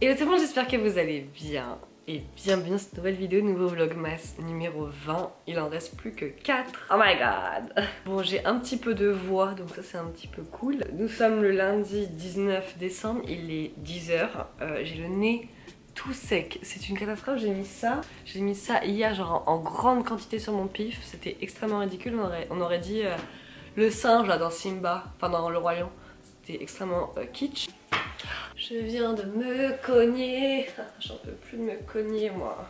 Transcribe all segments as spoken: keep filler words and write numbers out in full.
Hello tout le monde, j'espère que vous allez bien. Et bienvenue dans cette nouvelle vidéo, nouveau vlogmas numéro vingt. Il en reste plus que quatre. Oh my god. Bon, j'ai un petit peu de voix, donc ça c'est un petit peu cool. Nous sommes le lundi dix-neuf décembre, il est dix heures. Euh, j'ai le nez tout sec, c'est une catastrophe. J'ai mis ça, j'ai mis ça hier genre en, en grande quantité sur mon pif. C'était extrêmement ridicule, on aurait, on aurait dit euh, le singe là dans Simba, enfin dans le Roi Lion. C'était extrêmement euh, kitsch. Je viens de me cogner, j'en peux plus de me cogner moi.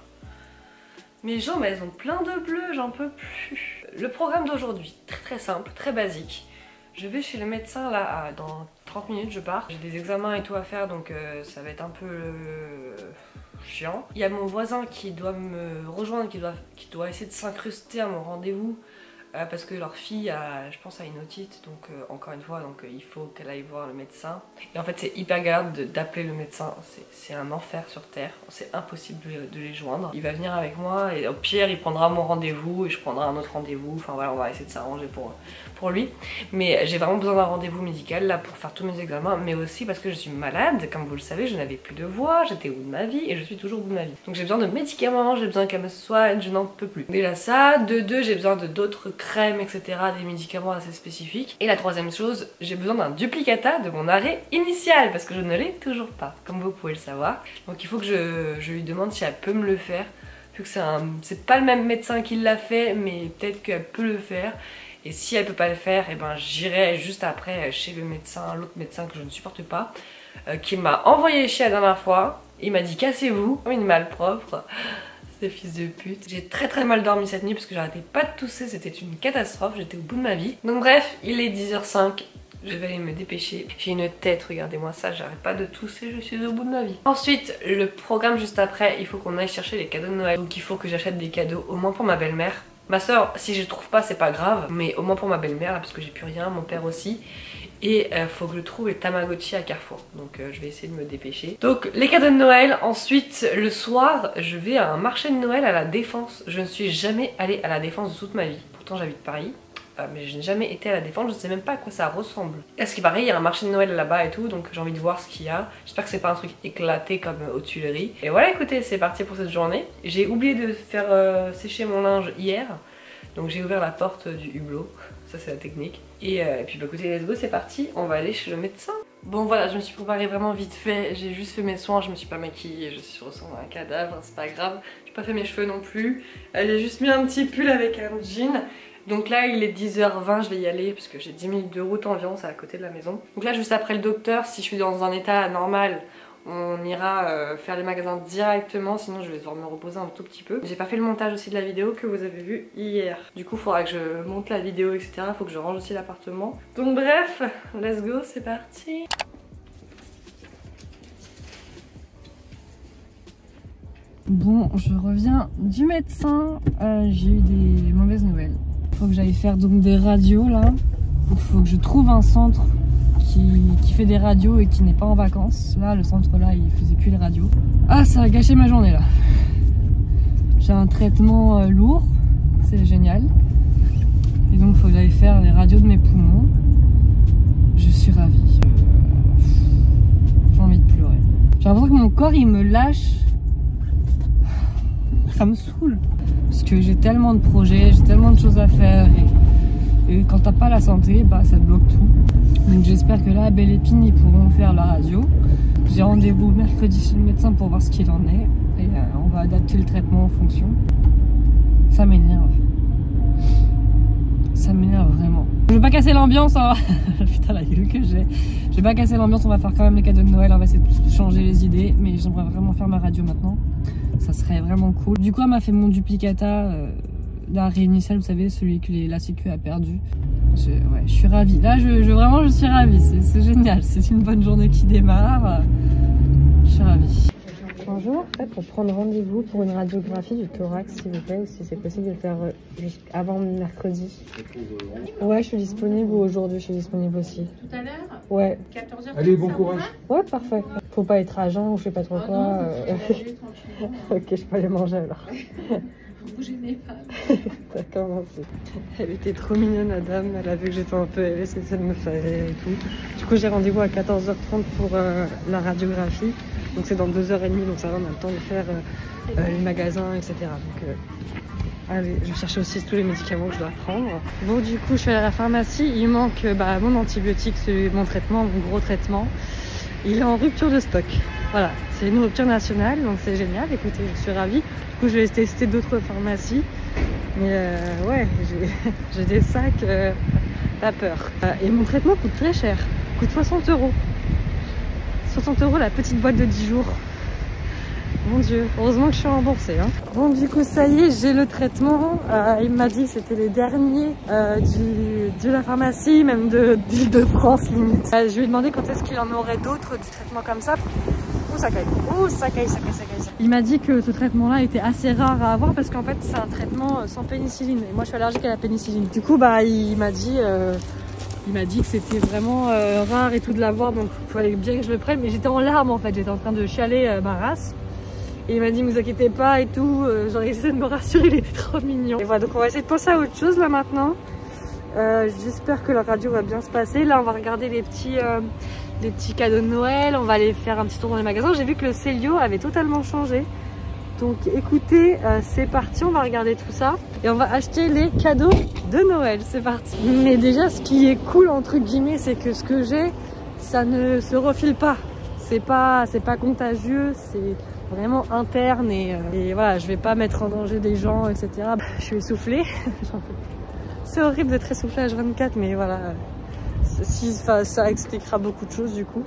Mes jambes elles ont plein de bleu, j'en peux plus. Le programme d'aujourd'hui, très très simple, très basique. Je vais chez le médecin là, dans trente minutes je pars. J'ai des examens et tout à faire donc euh, ça va être un peu euh, chiant. Il y a mon voisin qui doit me rejoindre, qui doit, qui doit essayer de s'incruster à mon rendez-vous. Euh, parce que leur fille a, je pense, a une otite, donc euh, encore une fois, donc euh, il faut qu'elle aille voir le médecin. Et en fait, c'est hyper galère d'appeler le médecin, c'est un enfer sur terre, c'est impossible de, de les joindre. Il va venir avec moi et au pire, il prendra mon rendez-vous et je prendrai un autre rendez-vous. Enfin voilà, on va essayer de s'arranger pour, pour lui. Mais j'ai vraiment besoin d'un rendez-vous médical là pour faire tous mes examens, mais aussi parce que je suis malade. Comme vous le savez, je n'avais plus de voix, j'étais au bout de ma vie et je suis toujours au bout de ma vie. Donc j'ai besoin de médicaments, j'ai besoin qu'elle me soigne, je n'en peux plus. Déjà ça, de deux, j'ai besoin de d'autres crèmes, et cetera, des médicaments assez spécifiques. Et la troisième chose, j'ai besoin d'un duplicata de mon arrêt initial parce que je ne l'ai toujours pas, comme vous pouvez le savoir. Donc il faut que je, je lui demande si elle peut me le faire, vu que c'est un, c'est pas le même médecin qui l'a fait, mais peut-être qu'elle peut le faire. Et si elle peut pas le faire, et ben j'irai juste après chez le médecin, l'autre médecin que je ne supporte pas, euh, qui m'a envoyé chier la dernière fois. Il m'a dit cassez-vous, comme une malpropre. Ces fils de pute. J'ai très très mal dormi cette nuit parce que j'arrêtais pas de tousser, c'était une catastrophe, j'étais au bout de ma vie. Donc bref, il est dix heures cinq, je vais aller me dépêcher. J'ai une tête, regardez-moi ça, j'arrête pas de tousser, je suis au bout de ma vie. Ensuite, le programme juste après, il faut qu'on aille chercher les cadeaux de Noël. Donc il faut que j'achète des cadeaux, au moins pour ma belle-mère. Ma soeur, si je trouve pas, c'est pas grave, mais au moins pour ma belle-mère, parce que j'ai plus rien, mon père aussi. Et euh, faut que je trouve les Tamagotchi à Carrefour. Donc euh, je vais essayer de me dépêcher. Donc les cadeaux de Noël. Ensuite le soir je vais à un marché de Noël à la Défense. Je ne suis jamais allée à la Défense de toute ma vie. Pourtant j'habite Paris, euh, mais je n'ai jamais été à la Défense. Je ne sais même pas à quoi ça ressemble. À ce qui paraît il y a un marché de Noël là-bas et tout. Donc j'ai envie de voir ce qu'il y a. J'espère que c'est pas un truc éclaté comme euh, aux Tuileries. Et voilà, écoutez, c'est parti pour cette journée. J'ai oublié de faire euh, sécher mon linge hier. Donc j'ai ouvert la porte du hublot, ça c'est la technique. Et, euh, et puis bah écoutez, let's go, c'est parti, on va aller chez le médecin. Bon voilà, je me suis préparée vraiment vite fait, j'ai juste fait mes soins, je me suis pas maquillée, je suis ressemble à un cadavre, c'est pas grave. J'ai pas fait mes cheveux non plus, euh, j'ai juste mis un petit pull avec un jean. Donc là il est dix heures vingt, je vais y aller parce que j'ai dix minutes de route environ, c'est à côté de la maison. Donc là juste après le docteur, si je suis dans un état normal, on ira euh, faire les magasins directement, sinon je vais devoir me reposer un tout petit peu. J'ai pas fait le montage aussi de la vidéo que vous avez vu hier. Du coup il faudra que je monte la vidéo et cetera. Faut que je range aussi l'appartement. Donc bref, let's go, c'est parti. Bon, je reviens du médecin, euh, j'ai eu des mauvaises nouvelles. Faut que j'aille faire donc des radios là. Il faut que je trouve un centre Qui, qui fait des radios et qui n'est pas en vacances. Là, le centre là, il faisait plus les radios. Ah, ça a gâché ma journée là. J'ai un traitement euh, lourd, c'est génial. Et donc, il faut que j'aille faire les radios de mes poumons. Je suis ravie. J'ai envie de pleurer. J'ai l'impression que mon corps, il me lâche. Ça me saoule. Parce que j'ai tellement de projets, j'ai tellement de choses à faire. Et, et quand t'as pas la santé, bah ça te bloque tout. Donc j'espère que là, à Belle Épine, ils pourront faire la radio. J'ai rendez-vous mercredi chez le médecin pour voir ce qu'il en est. Et euh, on va adapter le traitement en fonction. Ça m'énerve. Ça m'énerve vraiment. Je vais pas casser l'ambiance, hein. Putain la gueule que j'ai. Je vais pas casser l'ambiance, on va faire quand même les cadeaux de Noël. On va essayer de changer les idées. Mais j'aimerais vraiment faire ma radio maintenant. Ça serait vraiment cool. Du coup, elle m'a fait mon duplicata euh, d'arrêt initial, vous savez, celui que les, la sécu a perdu. Je, ouais, je suis ravie. Là, je, je, vraiment, je suis ravie. C'est génial. C'est une bonne journée qui démarre. Je suis ravie. Bonjour. En fait, pour prendre rendez-vous pour une radiographie du thorax, s'il vous plaît, ou si c'est possible de le faire avant mercredi. Ouais, je suis disponible ou aujourd'hui, je suis disponible aussi. Tout à l'heure? Ouais. quatorze heures. Allez, bon courage. Ouais, parfait. Faut pas être à jeun ou je sais pas trop ah quoi. Non, euh... ok, je peux aller manger alors. Vous gênez pas. D'accord, merci. Elle était trop mignonne, la dame. Elle a vu que j'étais un peu élevée, c'est ça de me faire rire et tout. Du coup, j'ai rendez-vous à quatorze heures trente pour euh, la radiographie. Donc c'est dans deux heures trente, donc ça va, on a le temps de faire euh, euh, les magasins, et cetera. Donc euh, allez, je vais chercher aussi tous les médicaments que je dois prendre. Bon, du coup, je suis allée à la pharmacie. Il manque bah, mon antibiotique, mon traitement, mon gros traitement. Il est en rupture de stock. Voilà, c'est une rupture nationale, donc c'est génial. Écoutez, je suis ravie. Du coup, je vais tester d'autres pharmacies. Mais euh, ouais, j'ai des sacs, euh, pas peur. Euh, et mon traitement coûte très cher. Coûte soixante euros. soixante euros la petite boîte de dix jours. Mon Dieu, heureusement que je suis remboursée. Hein. Bon, du coup, ça y est, j'ai le traitement. Euh, il m'a dit que c'était les derniers euh, du, de la pharmacie, même de d'Île-de-France, limite. Euh, je lui ai demandé quand est-ce qu'il en aurait d'autres du traitement comme ça. Ouh, ça caille. Ouh, ça caille, ça caille, ça caille. Il m'a dit que ce traitement-là était assez rare à avoir parce qu'en fait, c'est un traitement sans pénicilline. Et moi, je suis allergique à la pénicilline. Du coup, bah, il m'a dit... Euh, Il m'a dit que c'était vraiment euh, rare et tout de l'avoir, donc il fallait bien que je le prenne. Mais j'étais en larmes en fait, j'étais en train de chialer euh, ma race. Et il m'a dit, ne vous inquiétez pas et tout. Euh, genre, il essayait de me rassurer, il était trop mignon. Et voilà, donc on va essayer de penser à autre chose là maintenant. Euh, J'espère que la radio va bien se passer. Là, on va regarder les petits, euh, les petits cadeaux de Noël. On va aller faire un petit tour dans les magasins. J'ai vu que le Célio avait totalement changé. Donc écoutez, euh, c'est parti, on va regarder tout ça. Et on va acheter les cadeaux de Noël, c'est parti. Mais déjà, ce qui est cool, entre guillemets, c'est que ce que j'ai, ça ne se refile pas. C'est pas, c'est pas contagieux, c'est vraiment interne. Et, euh, et voilà, je vais pas mettre en danger des gens, et cetera. Je suis essoufflée. C'est horrible d'être essoufflée à H vingt-quatre, mais voilà. Si, ça expliquera beaucoup de choses du coup.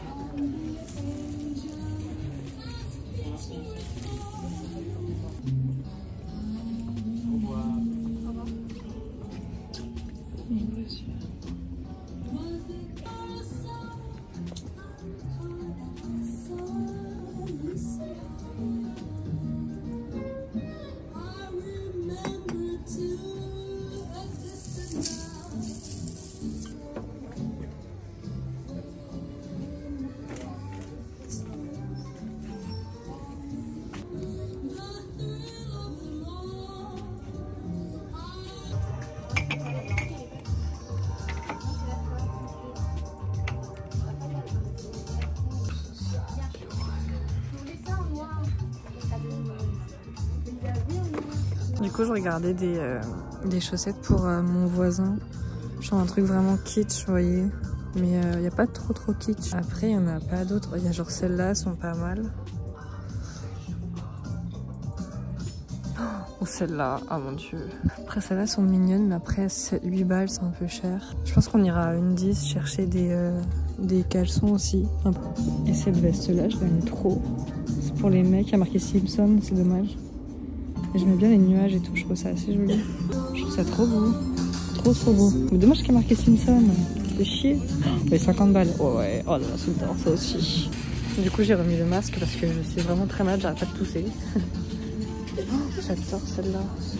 Du coup, je regardais des, euh, des chaussettes pour euh, mon voisin. Genre un truc vraiment kitsch, vous voyez. Mais il euh, n'y a pas trop trop kitsch. Après, il n'y en a pas d'autres. Il y a genre celles-là, elles sont pas mal. Ou celles-là, oh mon dieu. Après, celles-là sont mignonnes, mais après, huit balles, c'est un peu cher. Je pense qu'on ira à une dix chercher des, euh, des caleçons aussi. Et cette veste-là, je l'aime trop. C'est pour les mecs, il y a marqué Simpson, c'est dommage. J'aime bien les nuages et tout, je trouve ça assez joli. Je trouve ça trop beau. Trop trop beau. Mais dommage qu'il y a marqué Simpson. C'est chier. Mais cinquante balles. Oh ouais, oh là là, j'adore ça aussi. Du coup, j'ai remis le masque parce que je suis vraiment très malade, j'arrête pas de tousser. Oh, j'adore celle-là.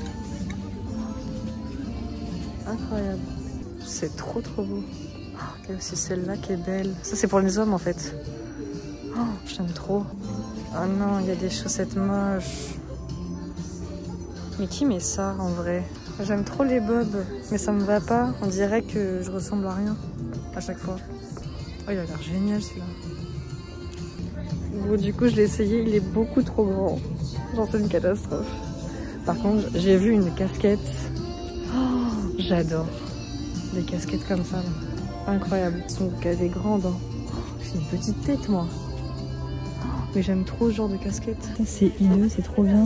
Incroyable. C'est trop trop beau. Il y a aussi celle-là qui est belle. Ça, c'est pour les hommes en fait. Oh, j'aime trop. Oh non, il y a des chaussettes moches. Mais qui met ça en vrai? J'aime trop les bobs, mais ça me va pas. On dirait que je ressemble à rien à chaque fois. Oh, il a l'air génial celui-là. Bon, du coup, je l'ai essayé, il est beaucoup trop grand. Genre, c'est une catastrophe. Par contre, j'ai vu une casquette. Oh, j'adore. Des casquettes comme ça, là. Incroyable. Elles sont des grandes. Hein. J'ai une petite tête, moi. Oh, mais j'aime trop ce genre de casquette. C'est hideux, c'est trop bien.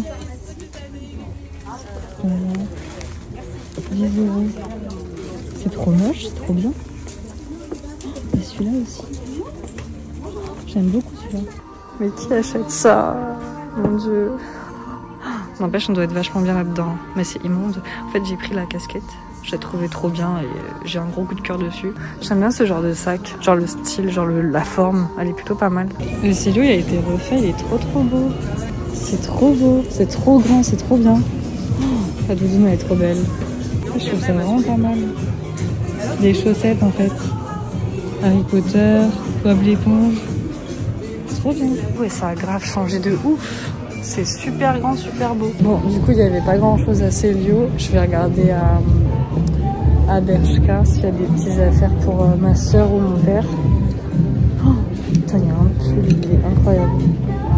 dix euros. C'est trop moche, c'est trop bien. Et celui-là aussi. J'aime beaucoup celui-là. Mais qui achète ça? Mon dieu. N'empêche, on doit être vachement bien là-dedans. Mais c'est immonde. En fait, j'ai pris la casquette. Je l'ai trouvée trop bien et j'ai un gros coup de cœur dessus. J'aime bien ce genre de sac. Genre le style, genre le, la forme. Elle est plutôt pas mal. Le stylo, il a été refait. Il est trop trop beau. C'est trop beau. C'est trop grand. C'est trop bien. La doudoune elle est trop belle. Je trouve ça vraiment pas mal. Des chaussettes en fait. Harry Potter, Bob l'éponge. C'est trop bien. Ouais, ça a grave changé de ouf. C'est super grand, super beau. Bon, du coup, il n'y avait pas grand chose à Célio. Je vais regarder à, à Bershka s'il y a des petites affaires pour ma soeur ou mon père. Oh, putain, il y a un pull, il est incroyable.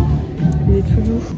Il est tout doux.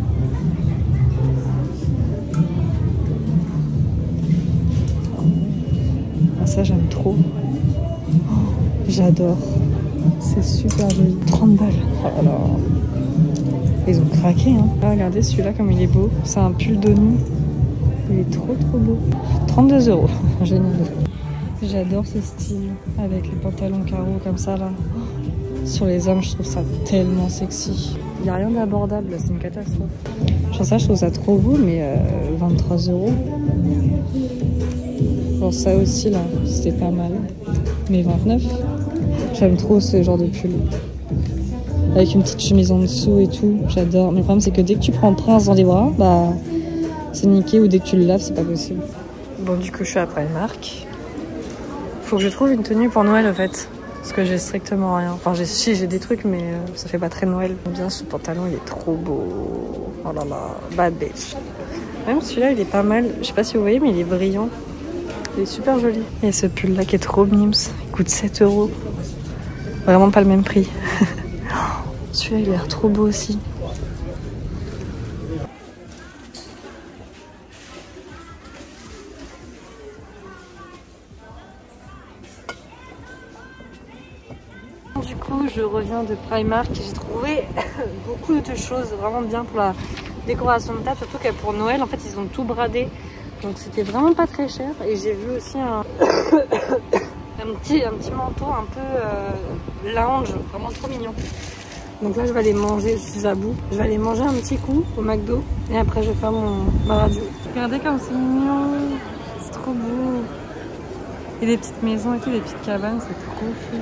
Ah, ça j'aime trop. Oh, j'adore. C'est super joli. trente balles. Oh là là. Ils ont craqué hein. Ah, regardez celui-là comme il est beau. C'est un pull de nuit. Il est trop trop beau. trente-deux euros. Génial. J'adore ce style avec les pantalons carreaux comme ça là. Sur les hommes, je trouve ça tellement sexy. Il n'y a rien d'abordable, c'est une catastrophe. Genre ça, je trouve ça trop beau, mais euh, vingt-trois euros. Genre ça aussi là, c'était pas mal. Mais vingt-neuf. J'aime trop ce genre de pull. Avec une petite chemise en dessous et tout, j'adore. Mais le problème c'est que dès que tu prends le prince dans les bras, bah c'est niqué, ou dès que tu le laves, c'est pas possible. Bon, du coup, je suis à Primark. Faut que je trouve une tenue pour Noël, en fait. Parce que j'ai strictement rien. Enfin, j'ai, si, j'ai des trucs, mais euh, ça fait pas très Noël. Bien, ce pantalon, il est trop beau. Oh là là, bad bitch. Même celui-là, il est pas mal. Je sais pas si vous voyez, mais il est brillant. Il est super joli. Et ce pull-là qui est trop mimes. Il coûte sept euros. Vraiment pas le même prix. Celui-là, il a l'air trop beau aussi. Du coup, je reviens de Primark et j'ai trouvé beaucoup de choses vraiment bien pour la décoration de table, surtout que pour Noël, en fait, ils ont tout bradé. Donc c'était vraiment pas très cher. Et j'ai vu aussi un, un, petit, un petit manteau un peu euh, lounge, vraiment trop mignon. Donc là, je vais aller manger, je suis à bout. Je vais aller manger un petit coup au McDo et après, je vais faire mon, ma radio. Regardez comme c'est mignon, c'est trop beau. Et des petites maisons et tout, des petites cabanes, c'est trop fou.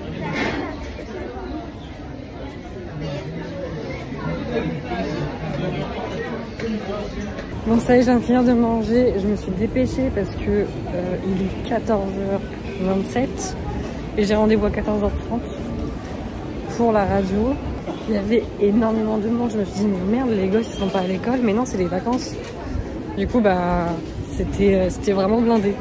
Bon, ça y est, je viens de finir de manger. Je me suis dépêchée parce que euh, il est quatorze heures vingt-sept et j'ai rendez-vous à quatorze heures trente pour la radio. Il y avait énormément de monde. Je me suis dit, mais merde, les gosses ils sont pas à l'école. Mais non, c'est les vacances. Du coup, bah, c'était euh, c'était vraiment blindé.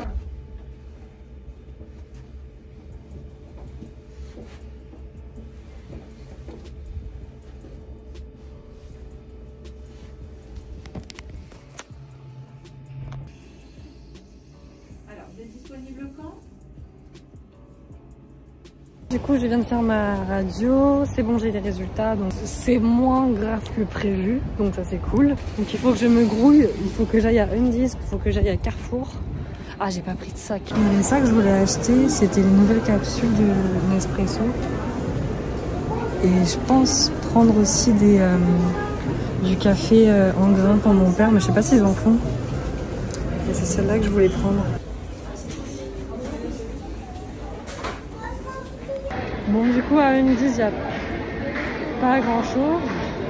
Du coup, je viens de faire ma radio, c'est bon, j'ai les résultats, donc c'est moins grave que prévu, donc ça c'est cool. Donc il faut que je me grouille, il faut que j'aille à Undisk, il faut que j'aille à Carrefour. Ah, j'ai pas pris de sac. Les sacs que je voulais acheter, c'était les nouvelles capsules de Nespresso. Et je pense prendre aussi des, euh, du café euh, en grains pour mon père, mais je sais pas s'ils en font. Et c'est celle-là que je voulais prendre. Bon, du coup, à Undisk, il n'y a pas grand chose.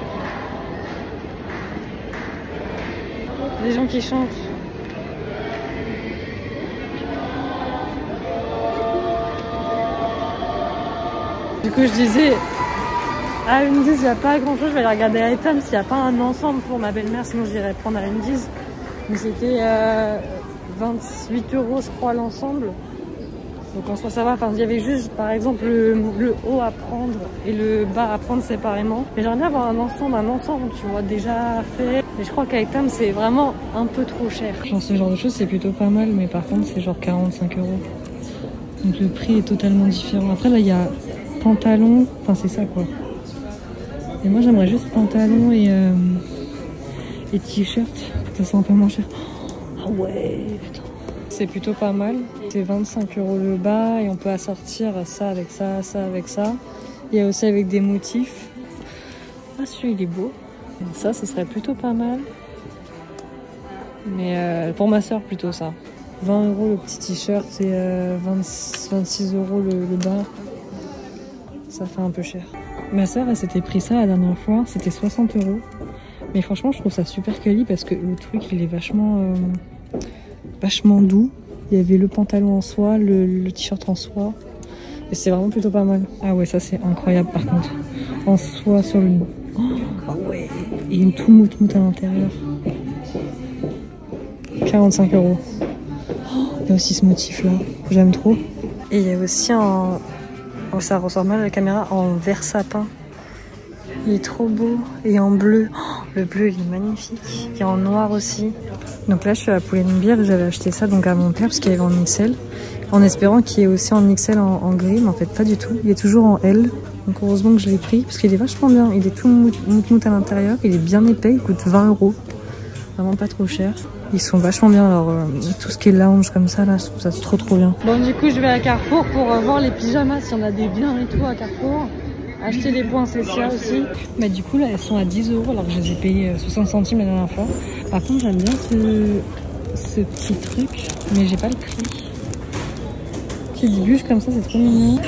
Des gens qui chantent. Du coup, je disais, à Undisk, il n'y a pas grand chose. Je vais aller regarder à Item s'il n'y a pas un ensemble pour ma belle-mère, sinon j'irai prendre à Undisk. Mais c'était euh, vingt-huit euros, je crois, l'ensemble. Donc en soi ça va, enfin il y avait juste par exemple le, le haut à prendre et le bas à prendre séparément. Mais j'aimerais bien avoir un ensemble, un ensemble, tu vois, déjà fait. Mais je crois qu'à Item c'est vraiment un peu trop cher. Genre ce genre de choses c'est plutôt pas mal, mais par contre c'est genre quarante-cinq euros. Donc le prix est totalement différent. Après là il y a pantalon, enfin c'est ça quoi. Et moi j'aimerais juste pantalon et, euh, et t-shirt, ça c'est un peu moins cher. Ah ouais, putain. C'est plutôt pas mal. C'est vingt-cinq euros le bas et on peut assortir ça avec ça, ça avec ça. Il y a aussi avec des motifs. Ah, celui-là il est beau. Ça, ce serait plutôt pas mal. Mais euh, pour ma soeur plutôt ça. vingt euros le petit t-shirt et euh, vingt, vingt-six euros le, le bas. Ça fait un peu cher. Ma soeur elle s'était pris ça la dernière fois. C'était soixante euros. Mais franchement je trouve ça super quali parce que le truc il est vachement... Euh, vachement doux. Il y avait le pantalon en soie, le, le t-shirt en soie. Et c'est vraiment plutôt pas mal. Ah ouais, ça c'est incroyable par contre. En soie sur le... Oh, ah ouais. Et une tout moute moute à l'intérieur. quarante-cinq euros. Oh, il y a aussi ce motif là. J'aime trop. Et il y a aussi un... Oh, ça ressort mal à la caméra. En vert sapin. Il est trop beau. Et en bleu. Oh, le bleu, il est magnifique. Et en noir aussi. Donc là, je suis à Pull&Bear. J'avais acheté ça donc à mon père parce qu'il y avait en X L. En espérant qu'il y ait aussi en X L en, en gris. Mais en fait, pas du tout. Il est toujours en L. Donc heureusement que je l'ai pris. Parce qu'il est vachement bien. Il est tout mout-mout à l'intérieur. Il est bien épais. Il coûte vingt euros. Vraiment pas trop cher. Ils sont vachement bien. Alors, euh, tout ce qui est lounge comme ça, là, je trouve ça trop trop bien. Bon, du coup, je vais à Carrefour pour euh, voir les pyjamas. Si on a des biens et tout à Carrefour. Acheter des points Cécia aussi. Mais du coup là elles sont à dix euros alors que je les ai payées soixante centimes la dernière fois. Par contre j'aime bien ce, ce petit truc mais j'ai pas le prix. Petite bûche comme ça, c'est trop mignon.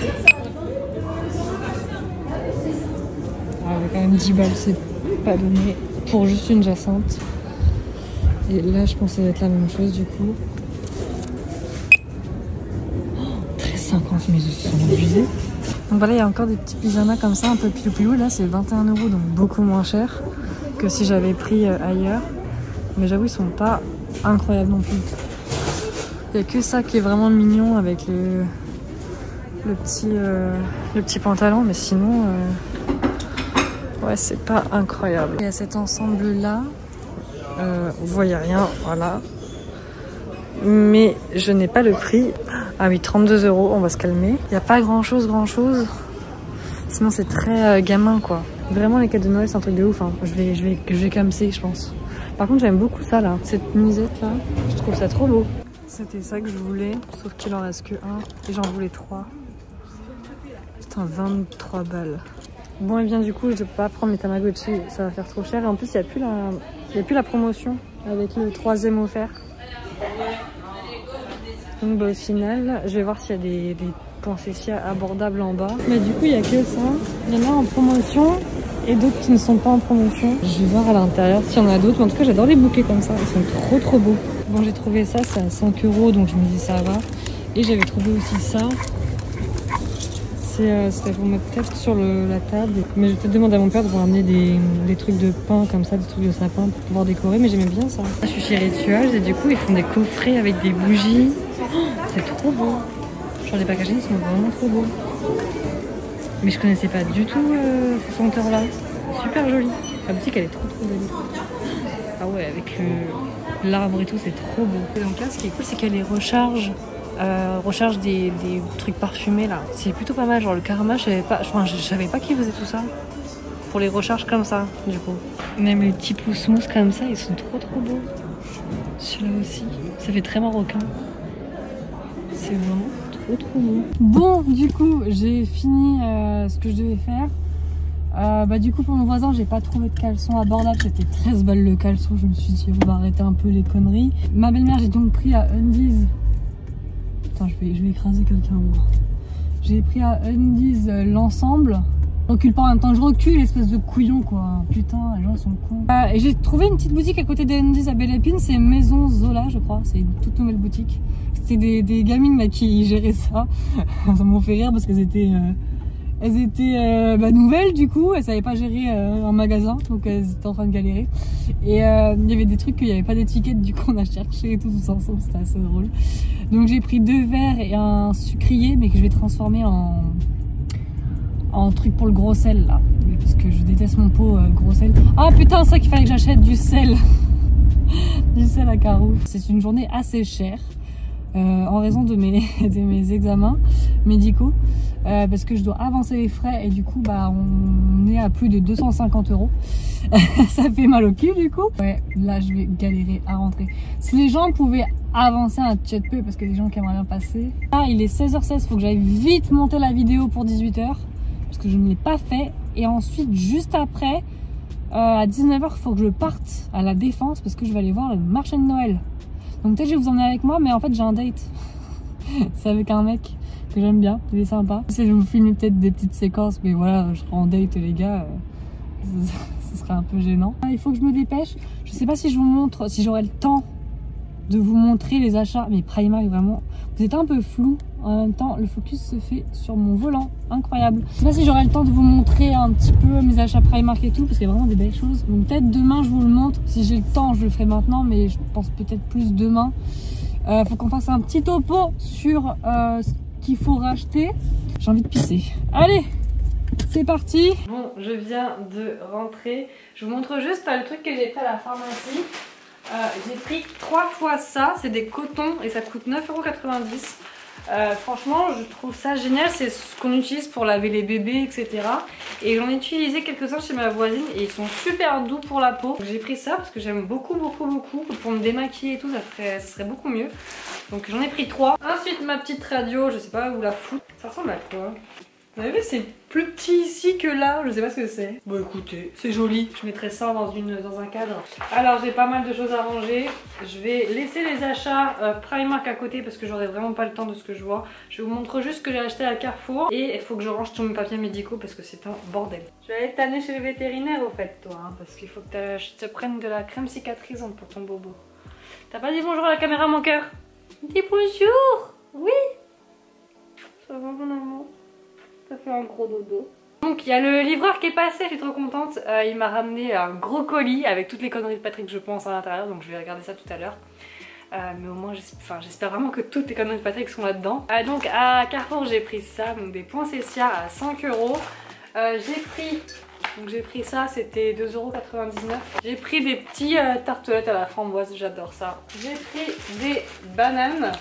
Ah ouais, quand même dix balles, c'est pas donné pour juste une jacinthe. Et là je pense que ça va être la même chose du coup. Oh, treize cinquante, mais ils sont abusés. Donc voilà, il y a encore des petits pyjamas comme ça, un peu pilou pilou. Là, c'est vingt et un euros, donc beaucoup moins cher que si j'avais pris ailleurs. Mais j'avoue, ils sont pas incroyables non plus. Il n'y a que ça qui est vraiment mignon avec le, le, petit, euh, le petit pantalon. Mais sinon, euh, ouais, c'est pas incroyable. Il y a cet ensemble-là. Euh, vous voyez rien, voilà. Mais je n'ai pas le prix. Ah oui, trente-deux euros, on va se calmer. Il n'y a pas grand chose, grand chose. Sinon, c'est très euh, gamin, quoi. Vraiment, les cadeaux de Noël, c'est un truc de ouf. Hein. Je vais, je vais, je vais camser, je pense. Par contre, j'aime beaucoup ça, là. Cette nuisette, là. Je trouve ça trop beau. C'était ça que je voulais, sauf qu'il en reste que un. Et j'en voulais trois. Putain, vingt-trois balles. Bon, et bien, du coup, je ne peux pas prendre mes Tamagotchi. Ça va faire trop cher. Et en plus, il n'y a plus la, il y a plus la promotion avec le troisième offert. Donc bah, au final, je vais voir s'il y a des, des points Cécia abordables en bas. Mais du coup, il n'y a que ça. Il y en a en promotion et d'autres qui ne sont pas en promotion. Je vais voir à l'intérieur s'il y en a d'autres. Mais en tout cas, j'adore les bouquets comme ça. Ils sont trop trop beaux. Bon, j'ai trouvé ça, c'est à cinq euros. Donc je me dis ça va. Et j'avais trouvé aussi ça. C'était euh, pour mettre peut-être sur le, la table. Mais je vais peut-être demander à mon père de me ramener des, des trucs de pain comme ça, des trucs de sapin pour pouvoir décorer. Mais j'aimais bien ça. Je suis chez Rituals et du coup, ils font des coffrets avec des bougies. Oh, c'est trop beau. Genre les packaging sont vraiment trop beaux. Mais je connaissais pas du tout euh, ce senteur là. Super joli. La boutique elle est trop trop belle. Ah ouais, avec euh, l'arbre et tout, c'est trop beau. Et donc là, ce qui est cool, c'est qu'elle les recharge. Euh, recharge des, des trucs parfumés là. C'est plutôt pas mal. Genre le karma, je savais pas, enfin, je savais pas qu'ils faisaient tout ça. Pour les recharges comme ça, du coup. Même les petits pouces mousse comme ça, ils sont trop trop beaux. Celui-là aussi. Ça fait très marocain. C'est vraiment trop trop beau. Bon, du coup, j'ai fini euh, ce que je devais faire. Euh, bah du coup, pour mon voisin, j'ai pas trouvé de caleçon abordable. C'était treize balles le caleçon. Je me suis dit, on va arrêter un peu les conneries. Ma belle-mère, j'ai donc pris à Undies. Putain, je vais, je vais écraser quelqu'un. J'ai pris à Undies euh, l'ensemble. Je recule pas en même temps, je recule, espèce de couillon quoi. Putain, les gens sont cons. Euh, et j'ai trouvé une petite boutique à côté des Undies à Belle Épine, c'est Maison Zola, je crois. C'est une toute nouvelle boutique. C'était des, des gamines là, qui géraient ça. Ça m'ont fait rire parce qu'elles étaient, euh, elles étaient euh, bah, nouvelles du coup. Elles savaient pas gérer euh, un magasin, donc elles étaient en train de galérer. Et euh, il y avait des trucs qu'il n'y avait pas d'étiquette, du coup on a cherché et tout, tout ensemble, c'était assez drôle. Donc j'ai pris deux verres et un sucrier, mais que je vais transformer en en truc pour le gros sel là, parce que je déteste mon pot euh, gros sel. Ah putain, c'est ça qu'il fallait que j'achète du sel. Du sel à Carouf. C'est une journée assez chère euh, en raison de mes, de mes examens médicaux, euh, parce que je dois avancer les frais et du coup bah on est à plus de deux cent cinquante euros. Ça fait mal au cul du coup. Ouais, là je vais galérer à rentrer. Si les gens pouvaient avancer un petit peu, parce que les gens qui aimeraient bien passer. Ah, il est seize heures seize, faut que j'aille vite monter la vidéo pour dix-huit heures. Parce que je ne l'ai pas fait. Et ensuite, juste après, euh, à dix-neuf heures, il faut que je parte à la Défense parce que je vais aller voir le marché de Noël. Donc peut-être je vais vous emmener avec moi, mais en fait j'ai un date. C'est avec un mec que j'aime bien, il est sympa. Je vais vous filmer peut-être des petites séquences, mais voilà, je serai en date les gars. Euh, ce serait un peu gênant. Il faut que je me dépêche. Je sais pas si je vous montre, si j'aurai le temps de vous montrer les achats. Mais Primark, vraiment, vous êtes un peu flou. En même temps, le focus se fait sur mon volant. Incroyable. Je sais pas si j'aurai le temps de vous montrer un petit peu mes achats Primark et tout, parce qu'il y a vraiment des belles choses. Donc peut-être demain, je vous le montre. Si j'ai le temps, je le ferai maintenant, mais je pense peut-être plus demain. Euh, faut qu'on fasse un petit topo sur euh, ce qu'il faut racheter. J'ai envie de pisser. Allez! C'est parti. Bon, je viens de rentrer. Je vous montre juste euh, le truc que j'ai pris à la pharmacie. Euh, j'ai pris trois fois ça. C'est des cotons et ça coûte neuf euros quatre-vingt-dix. Euh, franchement, je trouve ça génial. C'est ce qu'on utilise pour laver les bébés, et cetera. Et j'en ai utilisé quelques-uns chez ma voisine et ils sont super doux pour la peau. J'ai pris ça parce que j'aime beaucoup, beaucoup, beaucoup. Pour me démaquiller et tout, ça, ferait, ça serait beaucoup mieux. Donc j'en ai pris trois. Ensuite, ma petite radio, je sais pas où la foutre. Ça ressemble à quoi? Vous avez vu, c'est plus petit ici que là, je sais pas ce que c'est. Bon écoutez, c'est joli, je mettrai ça dans, une, dans un cadre. Alors j'ai pas mal de choses à ranger. Je vais laisser les achats euh, Primark à côté parce que j'aurai vraiment pas le temps de ce que je vois. Je vous montre juste ce que j'ai acheté à Carrefour. Et il faut que je range tous mes papiers médicaux parce que c'est un bordel. Je vais aller t'amener chez le vétérinaire au fait toi, hein, parce qu'il faut que je te prenne de la crème cicatrisante pour ton bobo. T'as pas dit bonjour à la caméra mon cœur? Dis bonjour. Oui. Ça va mon amour? Ça fait un gros dodo. Donc il y a le livreur qui est passé, je suis trop contente. Euh, il m'a ramené un gros colis avec toutes les conneries de Patrick je pense à l'intérieur. Donc je vais regarder ça tout à l'heure. Euh, mais au moins j'espère vraiment que toutes les conneries de Patrick sont là-dedans. Euh, donc à Carrefour j'ai pris ça, donc des poinsettias à cinq euros. Euh, j'ai pris... Donc j'ai pris ça, c'était deux euros quatre-vingt-dix-neuf. J'ai pris des petits euh, tartelettes à la framboise, j'adore ça. J'ai pris des bananes.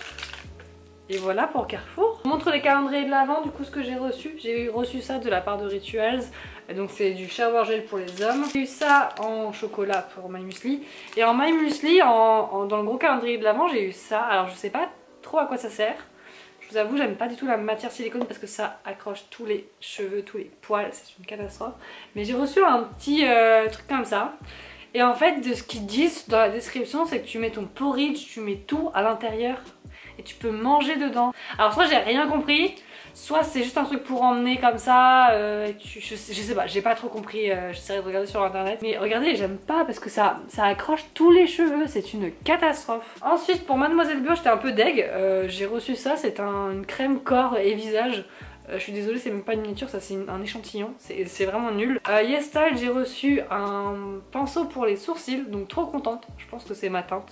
Et voilà pour Carrefour. Je vous montre les calendriers de l'Avent, du coup ce que j'ai reçu. J'ai reçu ça de la part de Rituals. Donc c'est du shower gel pour les hommes. J'ai eu ça en chocolat pour My Muesli. Et en My Muesli, en, en, dans le gros calendrier de l'Avent, j'ai eu ça. Alors je sais pas trop à quoi ça sert. Je vous avoue, j'aime pas du tout la matière silicone parce que ça accroche tous les cheveux, tous les poils. C'est une catastrophe. Mais j'ai reçu un petit euh, truc comme ça. Et en fait, de ce qu'ils disent dans la description, c'est que tu mets ton porridge, tu mets tout à l'intérieur. Et tu peux manger dedans. Alors soit j'ai rien compris, soit c'est juste un truc pour emmener comme ça. Euh, et tu, je, je sais pas, j'ai pas trop compris. Euh, J'essaierai de regarder sur internet. Mais regardez, j'aime pas parce que ça, ça accroche tous les cheveux. C'est une catastrophe. Ensuite pour Mademoiselle Bio, j'étais un peu deg. Euh, j'ai reçu ça, c'est un, une crème corps et visage. Euh, je suis désolée, c'est même pas une miniature, ça c'est un échantillon, c'est vraiment nul. Euh, YesStyle, j'ai reçu un pinceau pour les sourcils, donc trop contente. Je pense que c'est ma teinte.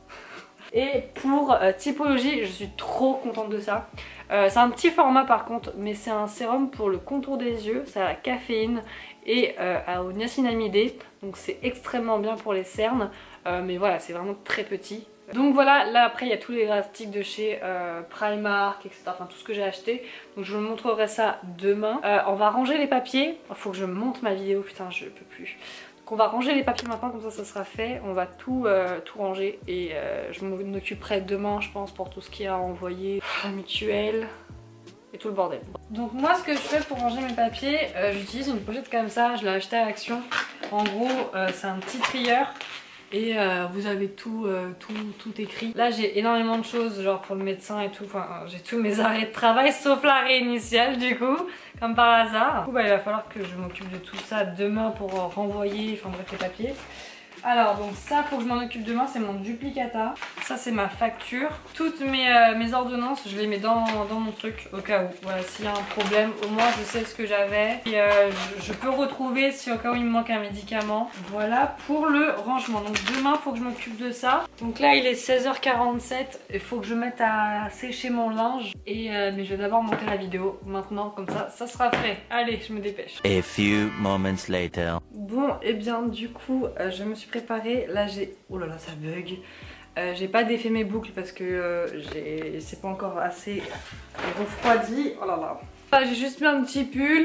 Et pour euh, typologie, je suis trop contente de ça. Euh, c'est un petit format par contre, mais c'est un sérum pour le contour des yeux. Ça a la caféine et euh, au niacinamidé. Donc c'est extrêmement bien pour les cernes. Euh, mais voilà, c'est vraiment très petit. Donc voilà, là après il y a tous les articles de chez euh, Primark, et cetera. Enfin tout ce que j'ai acheté. Donc je vous montrerai ça demain. Euh, on va ranger les papiers. Il faut que je monte ma vidéo, putain je peux plus. On va ranger les papiers maintenant, comme ça ça sera fait. On va tout, euh, tout ranger et euh, je m'en occuperai demain je pense pour tout ce qui a envoyé, la mutuelle et tout le bordel. Donc moi ce que je fais pour ranger mes papiers, euh, j'utilise une pochette comme ça, je l'ai acheté à Action. En gros euh, c'est un petit trieur et euh, vous avez tout, euh, tout, tout écrit. Là j'ai énormément de choses genre pour le médecin et tout, enfin j'ai tous mes arrêts de travail sauf l'arrêt initial du coup. Comme par hasard. Du coup, bah, il va falloir que je m'occupe de tout ça demain pour renvoyer, enfin bref les papiers. Alors donc ça faut que je m'en occupe demain, c'est mon duplicata. Ça c'est ma facture. Toutes mes, euh, mes ordonnances je les mets dans, dans mon truc au cas où. Voilà, s'il y a un problème au moins je sais ce que j'avais. Et euh, je, je peux retrouver si au cas où il me manque un médicament. Voilà pour le rangement. Donc demain faut que je m'occupe de ça. Donc là il est seize heures quarante-sept. Il faut que je mette à sécher mon linge. Et euh, mais je vais d'abord monter la vidéo maintenant comme ça ça sera fait. Allez je me dépêche. A few moments later. Bon et bien du coup euh, je me suis préparée, là j'ai... Oh là là ça bug. Euh, j'ai pas défait mes boucles parce que euh, c'est pas encore assez refroidi. Oh là là. Là j'ai juste mis un petit pull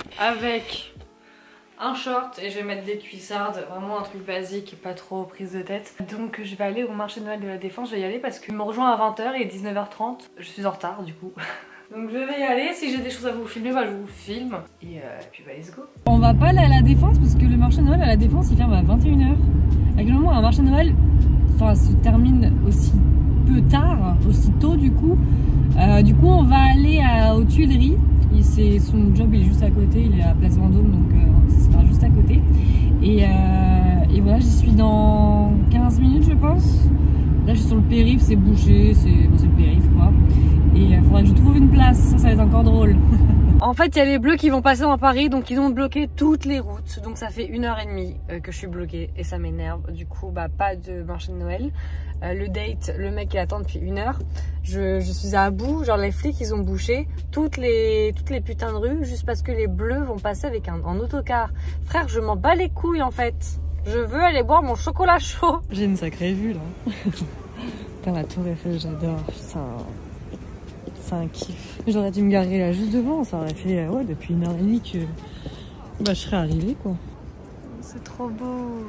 avec un short et je vais mettre des cuissardes, vraiment un truc basique et pas trop prise de tête. Donc je vais aller au marché de Noël de la Défense, je vais y aller parce qu'il me rejoint à vingt heures et dix-neuf heures trente. Je suis en retard du coup. Donc je vais y aller, si j'ai des choses à vous filmer, bah je vous filme. Et, euh, et puis bah let's go. On va pas aller à la Défense parce que le marché de Noël à la Défense il ferme à vingt et une heures. Actuellement un marché de Noël enfin, se termine aussi peu tard, aussi tôt du coup. Euh, du coup on va aller à, aux Tuileries. Et son job il est juste à côté, il est à Place Vendôme donc euh, ça sera juste à côté. Et, euh, et voilà j'y suis dans quinze minutes je pense. Là je suis sur le périph', c'est bouché, c'est bon, le périph' quoi. Et il faudrait que je trouve une place, ça ça va être encore drôle. En fait, il y a les bleus qui vont passer dans Paris, donc ils ont bloqué toutes les routes. Donc ça fait une heure et demie euh, que je suis bloquée et ça m'énerve. Du coup, bah pas de marché de Noël. Euh, le date, le mec il attend depuis une heure. Je, je suis à bout. Genre les flics, ils ont bouché toutes les toutes les putains de rues juste parce que les bleus vont passer avec un en autocar. Frère, je m'en bats les couilles en fait. Je veux aller boire mon chocolat chaud. J'ai une sacrée vue là. Putain, la tour Eiffel, j'adore. C'est un... c'est un kiff. J'aurais dû me garer là juste devant. Ça aurait fait ouais, depuis une heure et demie que bah, je serais arrivée quoi. C'est trop beau.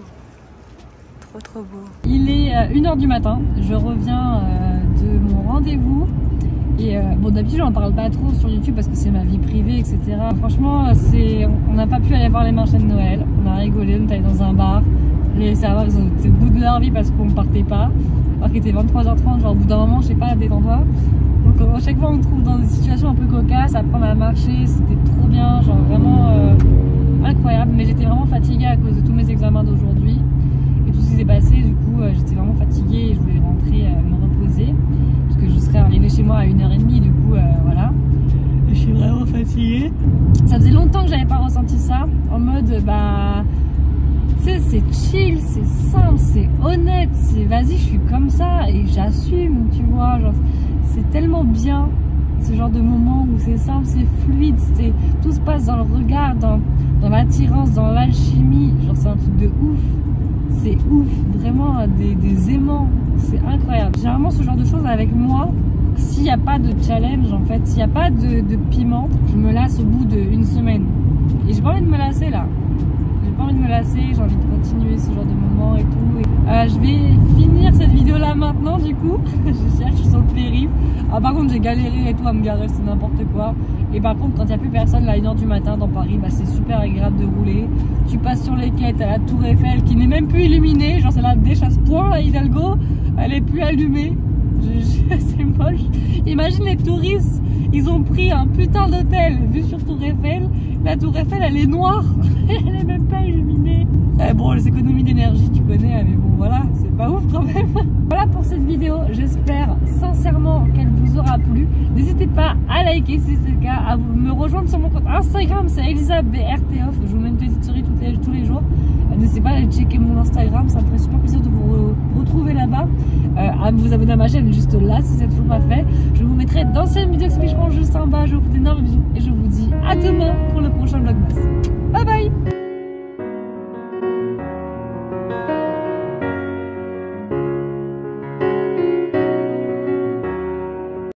Trop trop beau. Il est euh, une heure du matin. Je reviens euh, de mon rendez-vous. Et euh, bon, d'habitude, j'en parle pas trop sur YouTube parce que c'est ma vie privée, et cetera. Franchement, c'est, on n'a pas pu aller voir les marchés de Noël. On a rigolé, on est allé dans un bar. Les serveurs, ils ont été au bout de leur vie parce qu'on partait pas. Alors qu'il était vingt-trois heures trente, genre au bout d'un moment, je sais pas, détends-toi. Donc à chaque fois, on se trouve dans des situations un peu cocasses. Après, on a marché, c'était trop bien, genre vraiment euh, incroyable. Mais j'étais vraiment fatiguée à cause de tous mes examens d'aujourd'hui et tout ce qui s'est passé. Du coup, euh, j'étais vraiment fatiguée et je voulais rentrer euh, me reposer. Que je serais arrivée chez moi à une heure et demie, du coup euh, voilà, je suis vraiment fatiguée. Ça faisait longtemps que j'avais pas ressenti ça, en mode bah tu sais, c'est chill, c'est simple, c'est honnête, c'est vas-y, je suis comme ça et j'assume, tu vois, genre c'est tellement bien ce genre de moment où c'est simple, c'est fluide, c'est tout se passe dans le regard, dans, dans l'attirance, dans l'alchimie, genre c'est un truc de ouf. C'est ouf, vraiment des, des aimants, c'est incroyable. Généralement ce genre de choses avec moi, s'il n'y a pas de challenge en fait, s'il n'y a pas de, de piment, je me lasse au bout d'une semaine. Et j'ai pas envie de me lasser là. J'ai pas envie de me lasser, j'ai envie de continuer ce genre de moment et tout. Et, euh, je vais finir cette vidéo là maintenant du coup. je cherche, je suis sur le périph'. Ah, par contre j'ai galéré et tout à me garer, c'est n'importe quoi. Et par contre quand il n'y a plus personne là à une heure du matin dans Paris, bah, c'est super agréable de rouler. Tu passes sur les quais, t'as la tour Eiffel qui n'est même plus illuminée, genre c'est la déchasse-point à Hidalgo, elle est plus allumée. C'est moche. Imagine les touristes, ils ont pris un putain d'hôtel vu sur Tour Eiffel. La Tour Eiffel elle est noire, elle est même pas illuminée. Eh bon, les économies d'énergie tu connais, mais bon voilà, c'est pas ouf quand même. Voilà pour cette vidéo, j'espère sincèrement qu'elle vous aura plu. N'hésitez pas à liker si c'est le cas, à vous me rejoindre sur mon compte Instagram, c'est Elisa B R T Off. Je vous mets une petite story tous les, tous les jours. N'hésitez pas à aller checker mon Instagram, ça me ferait super plaisir de vous retrouver là-bas. Euh, à vous abonner à ma chaîne juste là si c'est toujours pas fait. Je vous mettrai d'anciennes vidéos qui s'afficheront juste en bas. Je vous fais d'énormes bisous et je vous dis à demain pour le prochain Vlogmas.